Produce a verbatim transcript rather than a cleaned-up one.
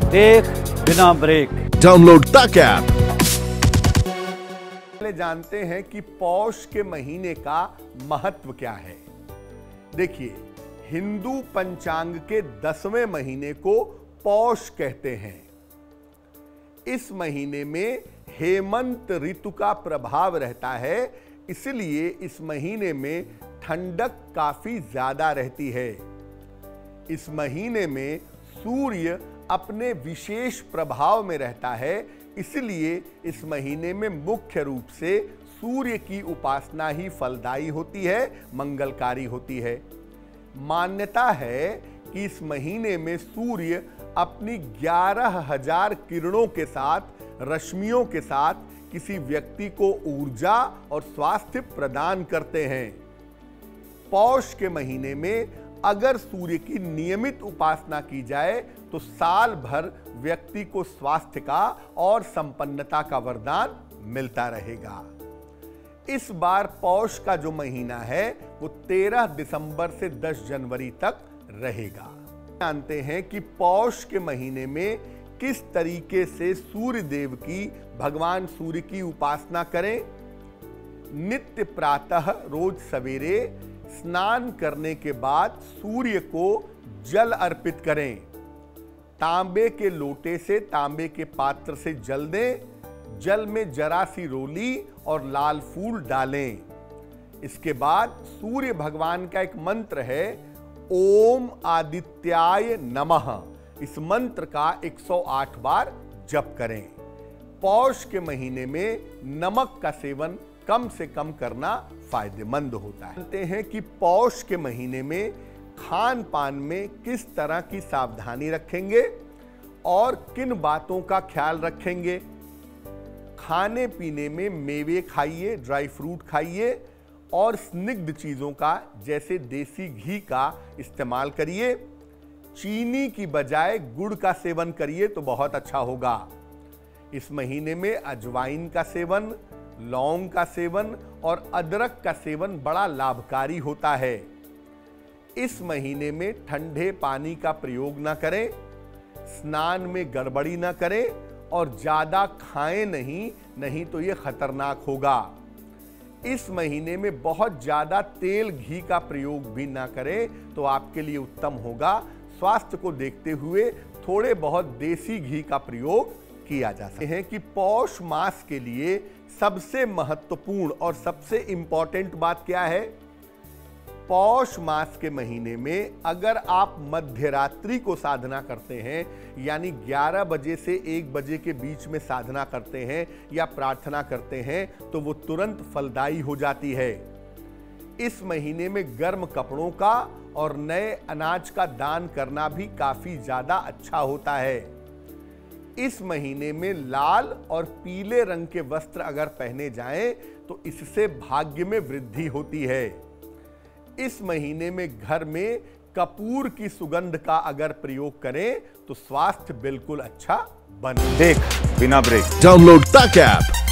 देख बिना break. Download तक ऐप। पहले जानते हैं कि पौष के महीने का महत्व क्या है। देखिए, हिंदू पंचांग के दसवें महीने को पौष कहते हैं। इस महीने में हेमंत ऋतु का प्रभाव रहता है, इसलिए इस महीने में ठंडक काफी ज्यादा रहती है। इस महीने में सूर्य अपने विशेष प्रभाव में रहता है, इसलिए इस महीने में मुख्य रूप से सूर्य की उपासना ही फलदायी होती है, मंगलकारी होती है। मान्यता है कि इस महीने में सूर्य अपनी ग्यारह हजार किरणों के साथ, रश्मियों के साथ किसी व्यक्ति को ऊर्जा और स्वास्थ्य प्रदान करते हैं। पौष के महीने में अगर सूर्य की नियमित उपासना की जाए तो साल भर व्यक्ति को स्वास्थ्य का और संपन्नता का वरदान मिलता रहेगा। इस बार पौष का जो महीना है वो तेरह दिसंबर से दस जनवरी तक रहेगा। जानते हैं कि पौष के महीने में किस तरीके से सूर्य देव की, भगवान सूर्य की उपासना करें। नित्य प्रातः रोज सवेरे स्नान करने के बाद सूर्य को जल अर्पित करें। तांबे के लोटे से, तांबे के पात्र से जल दें। जल में जरा सी रोली और लाल फूल डालें। इसके बाद सूर्य भगवान का एक मंत्र है, ओम आदित्याय नमः। इस मंत्र का एक सौ आठ बार जप करें। पौष के महीने में नमक का सेवन कम से कम करना फायदेमंद होता है। जानते हैं कि पौष के महीने में खान पान में किस तरह की सावधानी रखेंगे और किन बातों का ख्याल रखेंगे। खाने पीने में मेवे खाइए, ड्राई फ्रूट खाइए और स्निग्ध चीजों का, जैसे देसी घी का इस्तेमाल करिए। चीनी की बजाय गुड़ का सेवन करिए तो बहुत अच्छा होगा। इस महीने में अजवाइन का सेवन, लौंग का सेवन और अदरक का सेवन बड़ा लाभकारी होता है। इस महीने में ठंडे पानी का प्रयोग न करें, स्नान में गड़बड़ी न करें और ज्यादा खाएं नहीं, नहीं तो यह खतरनाक होगा। इस महीने में बहुत ज्यादा तेल घी का प्रयोग भी ना करें तो आपके लिए उत्तम होगा। स्वास्थ्य को देखते हुए थोड़े बहुत देसी घी का प्रयोग किया जा सकता है। कि पौष मास के लिए सबसे महत्वपूर्ण और सबसे इंपॉर्टेंट बात क्या है। पौष मास के महीने में अगर आप मध्यरात्रि को साधना करते हैं, यानी ग्यारह बजे से एक बजे के बीच में साधना करते हैं या प्रार्थना करते हैं, तो वो तुरंत फलदायी हो जाती है। इस महीने में गर्म कपड़ों का और नए अनाज का दान करना भी काफी ज्यादा अच्छा होता है। इस महीने में लाल और पीले रंग के वस्त्र अगर पहने जाएं तो इससे भाग्य में वृद्धि होती है। इस महीने में घर में कपूर की सुगंध का अगर प्रयोग करें तो स्वास्थ्य बिल्कुल अच्छा बने। देख बिना ब्रेक। डाउनलोड तक ऐप।